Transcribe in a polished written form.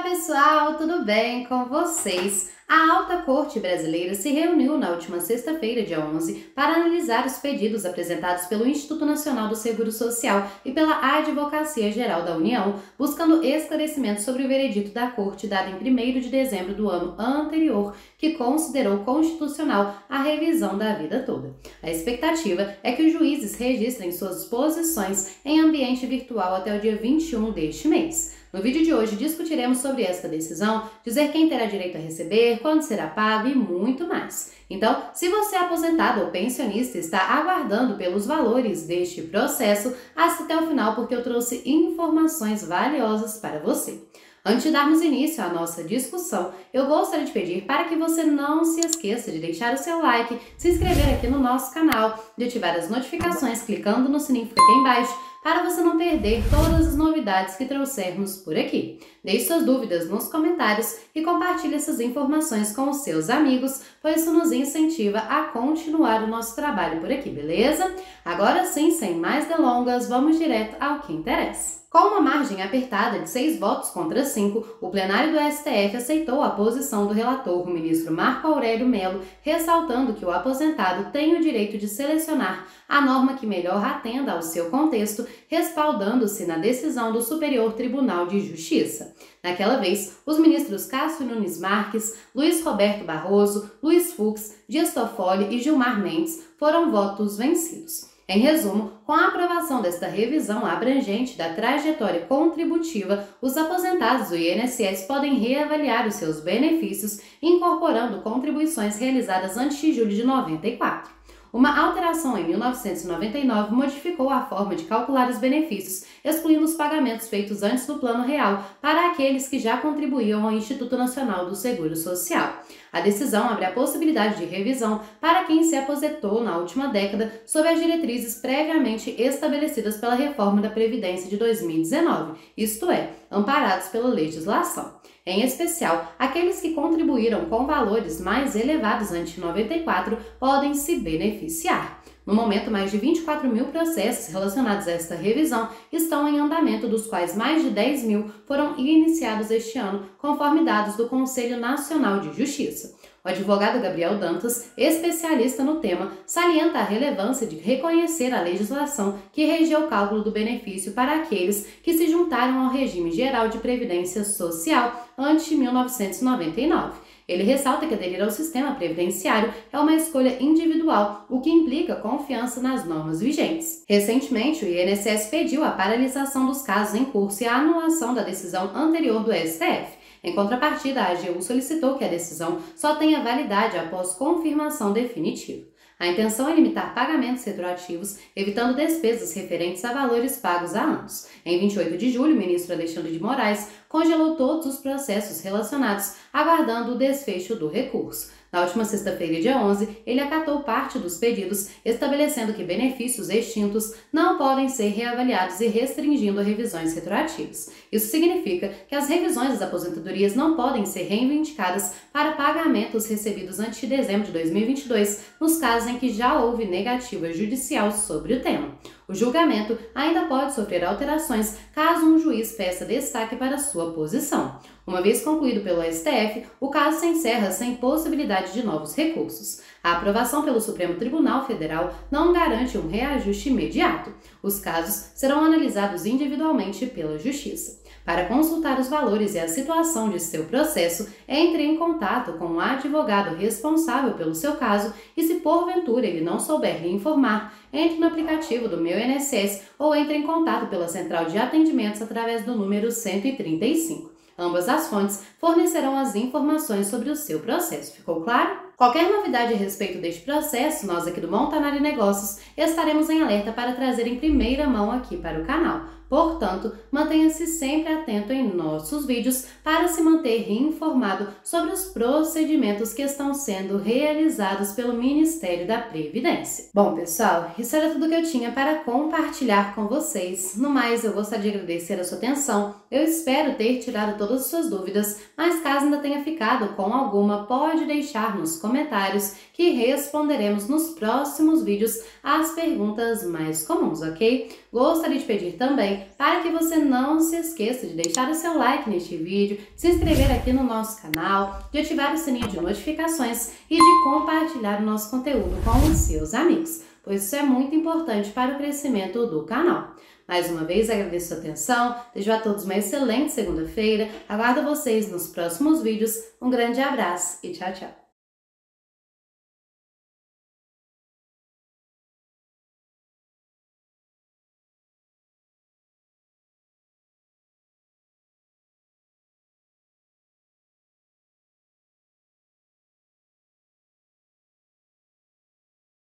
pessoal, tudo bem com vocês? A Alta Corte Brasileira se reuniu na última sexta-feira, dia 11, para analisar os pedidos apresentados pelo Instituto Nacional do Seguro Social e pela Advocacia Geral da União, buscando esclarecimentos sobre o veredito da Corte dado em 1º de dezembro do ano anterior, que considerou constitucional a revisão da vida toda. A expectativa é que os juízes registrem suas posições em ambiente virtual até o dia 21 deste mês. No vídeo de hoje discutiremos sobre esta decisão, dizer quem terá direito a receber, quando será pago e muito mais. Então, se você é aposentado ou pensionista e está aguardando pelos valores deste processo, assista até o final porque eu trouxe informações valiosas para você. Antes de darmos início à nossa discussão, eu gostaria de pedir para que você não se esqueça de deixar o seu like, se inscrever aqui no nosso canal, de ativar as notificações clicando no sininho que fica aqui embaixo, para você não perder todas as novidades que trouxermos por aqui. Deixe suas dúvidas nos comentários e compartilhe essas informações com os seus amigos, pois isso nos incentiva a continuar o nosso trabalho por aqui, beleza? Agora sim, sem mais delongas, vamos direto ao que interessa. Com uma margem apertada de 6 votos contra 5, o plenário do STF aceitou a posição do relator, o ministro Marco Aurélio Mello, ressaltando que o aposentado tem o direito de selecionar a norma que melhor atenda ao seu contexto, respaldando-se na decisão do Superior Tribunal de Justiça. Naquela vez, os ministros Cássio Nunes Marques, Luiz Roberto Barroso, Luiz Fux, Dias Toffoli e Gilmar Mendes foram votos vencidos. Em resumo, com a aprovação desta revisão abrangente da trajetória contributiva, os aposentados do INSS podem reavaliar os seus benefícios, incorporando contribuições realizadas antes de julho de 94. Uma alteração em 1999 modificou a forma de calcular os benefícios, excluindo os pagamentos feitos antes do Plano Real para aqueles que já contribuíam ao Instituto Nacional do Seguro Social. A decisão abre a possibilidade de revisão para quem se aposentou na última década sob as diretrizes previamente estabelecidas pela reforma da Previdência de 2019, isto é, amparados pela legislação. Em especial, aqueles que contribuíram com valores mais elevados antes de 94 podem se beneficiar. No momento, mais de 24 mil processos relacionados a esta revisão estão em andamento, dos quais mais de 10 mil foram iniciados este ano, conforme dados do Conselho Nacional de Justiça. O advogado Gabriel Dantas, especialista no tema, salienta a relevância de reconhecer a legislação que regia o cálculo do benefício para aqueles que se juntaram ao regime geral de previdência social antes de 1999. Ele ressalta que aderir ao sistema previdenciário é uma escolha individual, o que implica confiança nas normas vigentes. Recentemente, o INSS pediu a paralisação dos casos em curso e a anulação da decisão anterior do STF. Em contrapartida, a AGU solicitou que a decisão só tenha validade após confirmação definitiva. A intenção é limitar pagamentos retroativos, evitando despesas referentes a valores pagos há anos. Em 28 de julho, o ministro Alexandre de Moraes congelou todos os processos relacionados, aguardando o desfecho do recurso. Na última sexta-feira, dia 11, ele acatou parte dos pedidos, estabelecendo que benefícios extintos não podem ser reavaliados e restringindo revisões retroativas. Isso significa que as revisões das aposentadorias não podem ser reivindicadas para pagamentos recebidos antes de dezembro de 2022, nos casos em que já houve negativa judicial sobre o tema. O julgamento ainda pode sofrer alterações caso um juiz peça destaque para sua posição. Uma vez concluído pelo STF, o caso se encerra sem possibilidade de novos recursos. A aprovação pelo Supremo Tribunal Federal não garante um reajuste imediato. Os casos serão analisados individualmente pela Justiça. Para consultar os valores e a situação de seu processo, entre em contato com o advogado responsável pelo seu caso e, se porventura ele não souber lhe informar, entre no aplicativo do Meu INSS ou entre em contato pela central de atendimentos através do número 135. Ambas as fontes fornecerão as informações sobre o seu processo. Ficou claro? Qualquer novidade a respeito deste processo, nós aqui do Montanari Negócios estaremos em alerta para trazer em primeira mão aqui para o canal. Portanto, mantenha-se sempre atento em nossos vídeos para se manter informado sobre os procedimentos que estão sendo realizados pelo Ministério da Previdência. Bom, pessoal, isso era tudo que eu tinha para compartilhar com vocês. No mais, eu gostaria de agradecer a sua atenção. Eu espero ter tirado todas as suas dúvidas, mas caso ainda tenha ficado com alguma, pode deixar nos comentários que responderemos nos próximos vídeos as perguntas mais comuns, ok? Gostaria de pedir também também para que você não se esqueça de deixar o seu like neste vídeo, se inscrever aqui no nosso canal, de ativar o sininho de notificações e de compartilhar o nosso conteúdo com os seus amigos, pois isso é muito importante para o crescimento do canal. Mais uma vez agradeço a atenção, desejo a todos uma excelente segunda-feira, aguardo vocês nos próximos vídeos, um grande abraço e tchau, tchau!